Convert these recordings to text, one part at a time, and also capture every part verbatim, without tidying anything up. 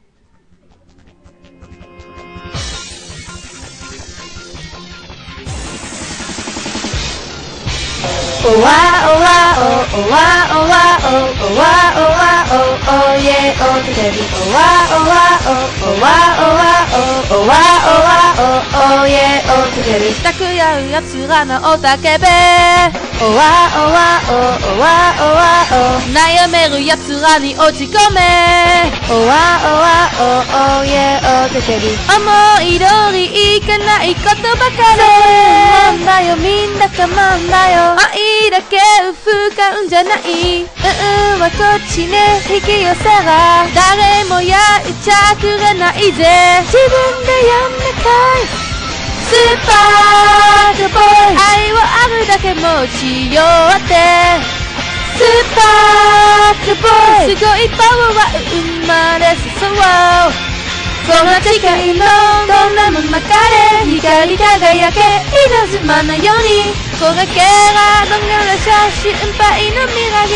Oh wa oh wa oh oh wa oh wa oh oh wa oh wa oh oh yeah oh together oh wa oh wa oh oh wa oh wa oh oh wa oh wa oh oh yeah oh together たくやうやつらのおたけべ Oh wa oh wa oh oh wa oh wa oh 悩めるやつらに落ち込め Oh wa oh wa oh oh yeah oh together 思い通りいかないことばかりそうなんだよみんな我慢だよ愛だけを深うんじゃないうんうんはこっちね引き寄せら誰もやいちゃくれないぜ自分でやんなかいスーパーボーイ愛をあるだけ持ち寄ってスーパーボーイすごいパワーは生まれそうこの世界のどんなも中で光り輝け稲妻のように焦げらどんなら写真杯の未来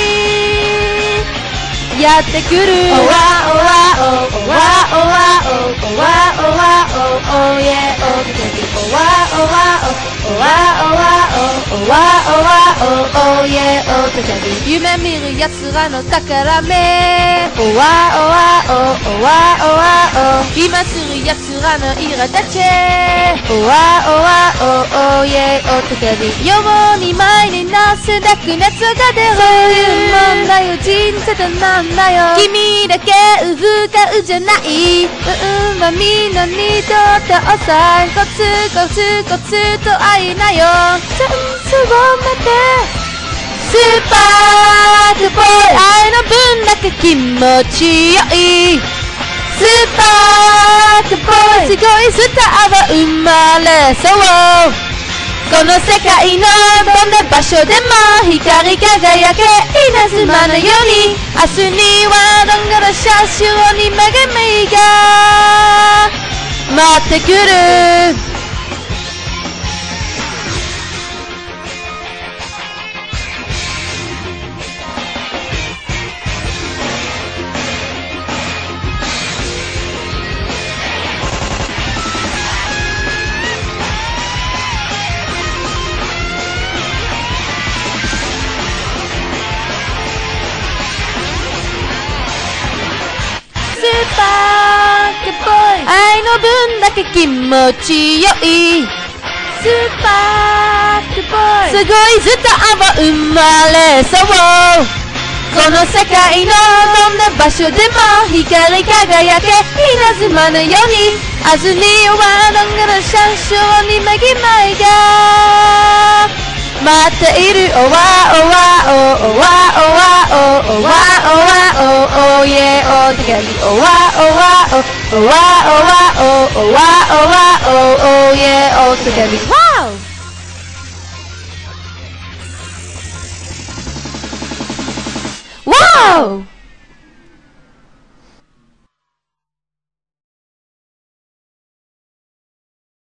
やってくる Oh wa oh wa oh oh wa oh wa oh oh wa oh wa oh oh yeah oh oh wa oh wa oh oh wa oh wa oh oh wa oh wa oh oh yeah oh 夢見る奴らの宝目 Oh wa oh wa oh oh wa oh wa oh 今する奴らの苛立ち Oh wa oh wa oh oh yeah oh ように前になすだく熱が出るそういうもんだよ人生となんだよ君だけうふかうじゃないうんうんはみんなにとって遅いコツコツコツと愛なよチャンスを待てスーパーボーイ愛の分だけ気持ちよいスーパーボーイすごいスターは生まれそうこの世界のどんな場所でも光り輝け稲妻のように明日にはどんがら写真に恵みが待ってくるスーパーボーイ愛の分だけ気持ちよいスーパーボーイすごいスターは生まれそうこの世界のどんな場所でも光り輝け稲妻のように明日にはどんがら写真に恵みが待っている Oh wa oh wa oh oh wa oh wa oh oh wa oh wa oh oh yeah oh together Oh wa oh wa oh oh wa oh wa oh oh wa oh wa oh oh yeah oh together Wow! Wow!